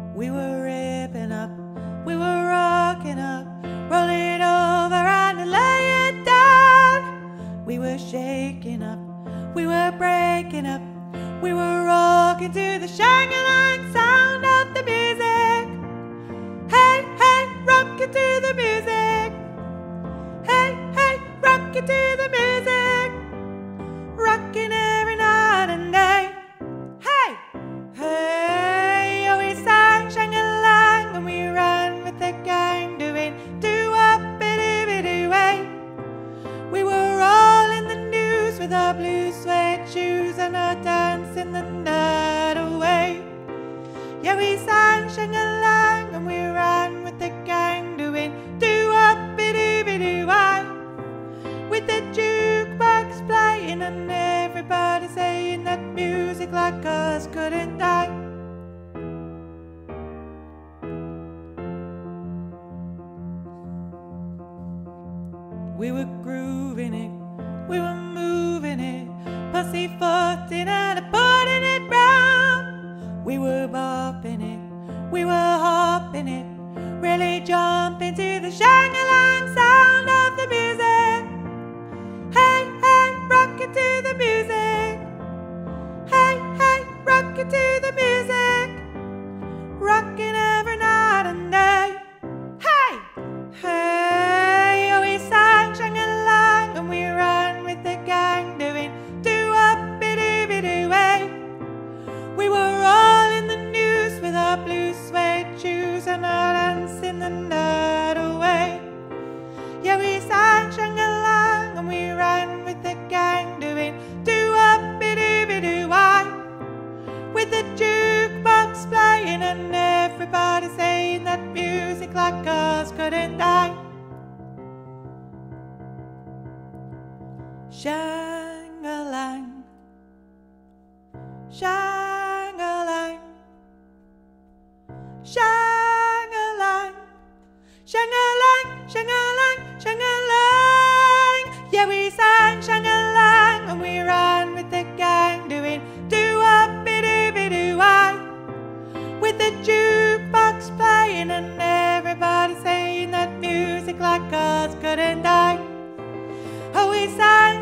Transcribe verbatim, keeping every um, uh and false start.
We were ripping up, we were rocking up, rolling over and laying down. We were shaking up, we were breaking up, we were rocking to the Shang-A-Lang sound of the music. Hey, hey, rocking to the music. Hey, hey, rocking to the music. Rocking every night and day. Hey, hey, oh, we sang Shang-A-Lang and we ran with the gang doing do-up-a-doo-be-doo-way. We were all in the news with our blue suede shoes and our dance in the night away. Yeah, we sang Shang-A-Lang and we ran with the gang doing do-up-a-doo-be-doo-why, with the jukebox playing and everybody saying that music like us couldn't die. We were grooving it, we were moving it, pussyfooting and putting it round. We were bopping it, we were hopping it, really jumping to the Shang-A-Lang sound of the music. Hey, hey, rock it to the music. Hey, hey, rock it to the music. Rocking every night and day. Hey, hey, oh, we sang Shang-A-Lang and we ran with the gang doing do-up-a-doo-be-doo-way. We were all in the news with our blue suede shoes and our dance in the night away. Yeah, we sang Shang-A-Lang and we ran with the gang doing do-up-a-doo-be-doo-why, with the jukebox playing and everybody saying that music like us couldn't die. Shang-A-Lang, Shang-A-Lang, Shang-A-Lang, Shang-A-Lang, Shang-A-Lang, Shang-A-Lang. Yeah, we sang Shang-A-Lang and we ran with the gang doing do-up-a-doo-be-doo-why, with the jukebox playing and everybody saying that music like us couldn't die. Oh, we sang